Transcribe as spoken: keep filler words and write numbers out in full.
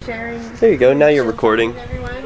Sharing. There you go. Now you're recording. Everyone.